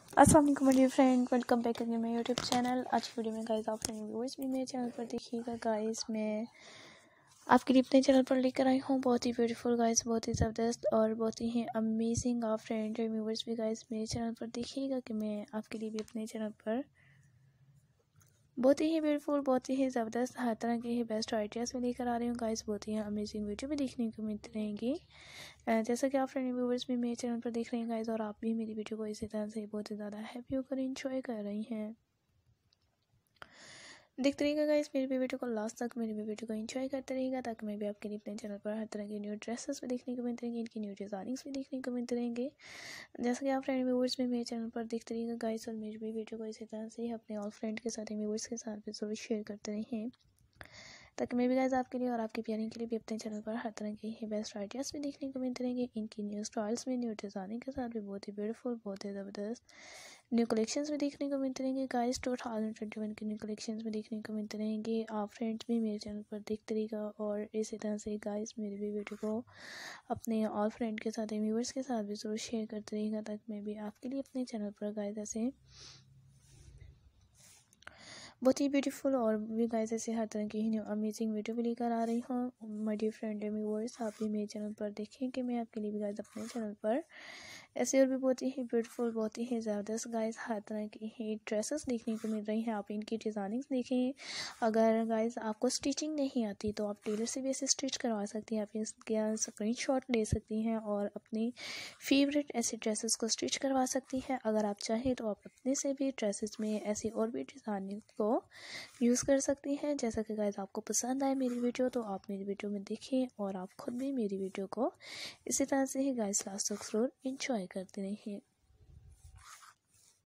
अस्सलाम वालेकुम my dear friend, welcome back again my YouTube channel. आज की वीडियो में गाइस आप फ्रेंड व्यूअर्स भी मेरे चैनल पर देखिएगा। गाइस मैं आपके लिए अपने चैनल पर लेकर आई हूँ बहुत ही ब्यूटीफुल गाइस, बहुत ही ज़बरदस्त और बहुत ही अमेजिंग आप फ्रेंड व्यूअर्स भी गाइस मेरे चैनल पर देखिएगा कि मैं आपके लिए भी अपने चैनल पर बहुत ही ब्यूटीफुल, बहुत ही ज़बरदस्त हर तरह के ही बेस्ट आइडियाज़ में लेकर आ रही हूँ गाइस। बहुत ही अमेजिंग वीडियो भी देखने को मिलती रहेंगी। जैसा कि आप फ्रेंड व्यूवर्स भी मेरे चैनल पर देख रहे हैं गाइस, और आप भी मेरी वीडियो को इसी तरह से बहुत ही ज़्यादा हैप्पी होकर एंजॉय कर रही हैं। देखते रहिएगा गाइस मेरी भी वीडियो को लास्ट तक, मेरी भी वीडियो को एंजॉय करते रहिएगा, ताकि मैं भी आपके लिए अपने चैनल पर हर तरह के न्यू ड्रेसेस भी देखने को मिलते रहेंगे, इनकी न्यू डिज़ाइनिंग्स भी देखने को मिलते रहेंगे। जैसा कि आप फ्रेंड व्यूवर्स में मेरे चैनल पर देखते रहिएगा गाइस, और मेरी भी वीडियो को इसी तरह से ही अपने ऑल फ्रेंड के साथ, व्यूवर्स के साथ भी ज़रूर शेयर करते रहें, ताकि मैं भी गाइस आपके लिए और आपकी प्यारिंग के लिए भी अपने चैनल पर हर तरह के ही बेस्ट आइडियाज़ भी देखने को मिलते रहेंगे, इनकी न्यू स्टाइल्स में, न्यू डिज़ाइनिंग के साथ भी बहुत ही ब्यूटीफुल, बहुत ही ज़बरदस्त न्यू कलेक्शंस भी देखने को मिलते रहेंगे गाइस। 2021 के न्यू कलेक्शंस भी देखने को मिलते रहेंगे। आप फ्रेंड्स भी मेरे चैनल पर देखते रहिएगा, और इसी तरह से गाइस मेरी भी वीडियो को अपने ऑल फ्रेंड के साथ, व्यूअर्स के साथ भी ज़रूर शेयर करते रहिएगा, ताकि मैं भी आपके लिए अपने चैनल पर गाइस ऐसे बहुत ही ब्यूटीफुल और भी गाइस ऐसे हर तरह की ही न्यू अमेजिंग वीडियो भी लेकर आ रही हूँ my dear friend and viewers. आप भी मेरे चैनल पर देखें कि मैं आपके लिए भी गाइस अपने चैनल पर ऐसे और भी बहुत ही ब्यूटीफुल, बहुत ही ज़बरदस्त गाइस हर तरह की ही ड्रेसेस देखने को मिल रही हैं। आप इनकी डिज़ाइनिंग्स देखें। अगर गाइस आपको स्टिचिंग नहीं आती तो आप टेलर से भी ऐसे स्टिच करवा सकती हैं। आप इसका स्क्रीनशॉट ले सकती हैं और अपनी फेवरेट ऐसे ड्रेसेस को स्टिच करवा सकती हैं। अगर आप चाहें तो आप अपने से भी ड्रेसेस में ऐसी और भी डिज़ाइनिंग को यूज़ कर सकती हैं। जैसा कि गाइस आपको पसंद आए मेरी वीडियो, तो आप मेरी वीडियो में देखें और आप खुद भी मेरी वीडियो को इसी तरह से ही गाइस लास्ट तक ज़रूर एंजॉय करते रहें।